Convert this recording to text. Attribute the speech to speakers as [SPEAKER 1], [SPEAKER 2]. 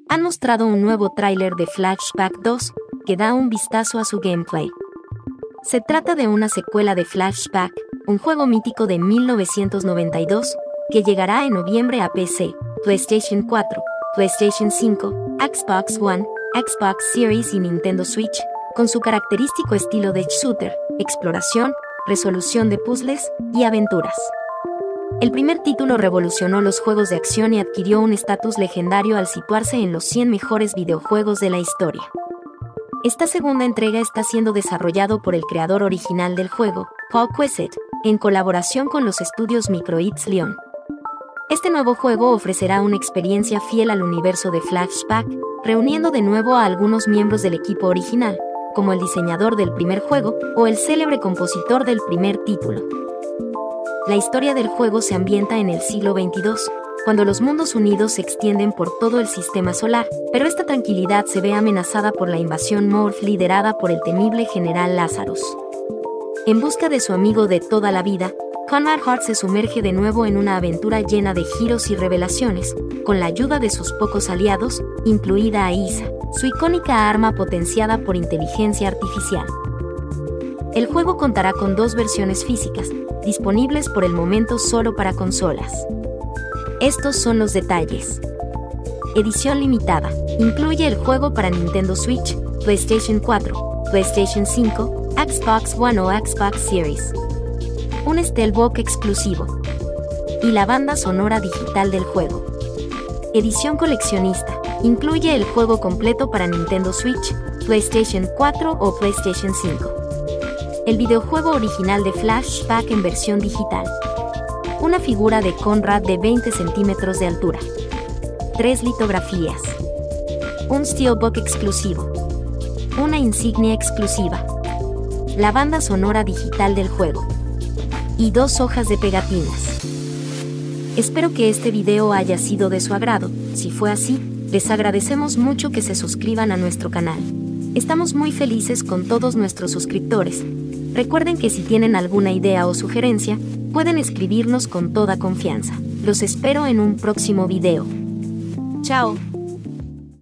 [SPEAKER 1] Han mostrado un nuevo tráiler de Flashback 2, que da un vistazo a su gameplay. Se trata de una secuela de Flashback, un juego mítico de 1992, que llegará en noviembre a PC, PlayStation 4, PlayStation 5, Xbox One, Xbox Series y Nintendo Switch, con su característico estilo de shooter, exploración, resolución de puzzles y aventuras. El primer título revolucionó los juegos de acción y adquirió un estatus legendario al situarse en los 100 mejores videojuegos de la historia. Esta segunda entrega está siendo desarrollado por el creador original del juego, Paul Quezet, en colaboración con los estudios Microids Lyon. Este nuevo juego ofrecerá una experiencia fiel al universo de Flashback, reuniendo de nuevo a algunos miembros del equipo original, como el diseñador del primer juego o el célebre compositor del primer título. La historia del juego se ambienta en el siglo XXII, cuando los mundos unidos se extienden por todo el sistema solar, pero esta tranquilidad se ve amenazada por la invasión Morph liderada por el temible General Lazarus. En busca de su amigo de toda la vida, Conrad Hart se sumerge de nuevo en una aventura llena de giros y revelaciones, con la ayuda de sus pocos aliados, incluida Aisa, su icónica arma potenciada por inteligencia artificial. El juego contará con 2 versiones físicas, disponibles por el momento solo para consolas. Estos son los detalles. Edición limitada. Incluye el juego para Nintendo Switch, PlayStation 4, PlayStation 5, Xbox One o Xbox Series. Un Steelbook exclusivo. Y la banda sonora digital del juego. Edición coleccionista. Incluye el juego completo para Nintendo Switch, PlayStation 4 o PlayStation 5. El videojuego original de Flashback en versión digital. Una figura de Conrad de 20 centímetros de altura. 3 litografías. Un Steelbook exclusivo. Una insignia exclusiva. La banda sonora digital del juego. Y 2 hojas de pegatinas. Espero que este video haya sido de su agrado. Si fue así, les agradecemos mucho que se suscriban a nuestro canal. Estamos muy felices con todos nuestros suscriptores. Recuerden que si tienen alguna idea o sugerencia, pueden escribirnos con toda confianza. Los espero en un próximo video. ¡Chao!